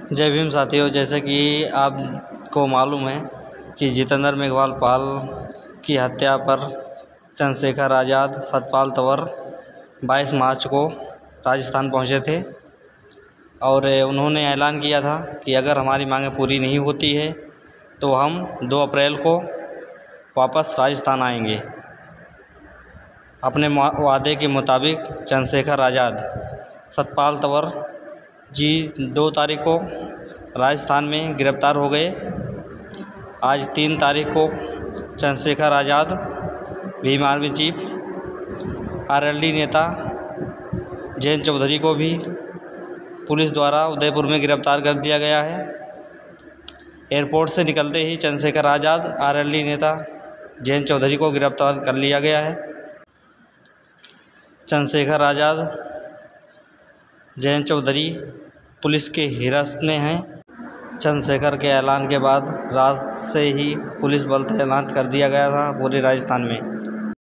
जय भीम साथियों, जैसे कि आपको मालूम है कि जितेंद्र मेघवाल पाल की हत्या पर चंद्रशेखर आज़ाद, सतपाल तंवर 22 मार्च को राजस्थान पहुंचे थे और उन्होंने ऐलान किया था कि अगर हमारी मांगें पूरी नहीं होती है तो हम 2 अप्रैल को वापस राजस्थान आएंगे। अपने वादे के मुताबिक चंद्रशेखर आज़ाद, सतपाल तंवर जी 2 तारीख को राजस्थान में गिरफ़्तार हो गए। आज 3 तारीख को Chandrashekhar Azad, Bhim army chief, RLD नेता जयंत चौधरी को भी पुलिस द्वारा उदयपुर में गिरफ़्तार कर दिया गया है। एयरपोर्ट से निकलते ही चंद्रशेखर आज़ाद, आरएलडी नेता जयंत चौधरी को गिरफ़्तार कर लिया गया है। चंद्रशेखर आज़ाद, जयंत चौधरी पुलिस के हिरासत में हैं। चंद्रशेखर के ऐलान के बाद रात से ही पुलिस बल तैनात कर दिया गया था पूरे राजस्थान में।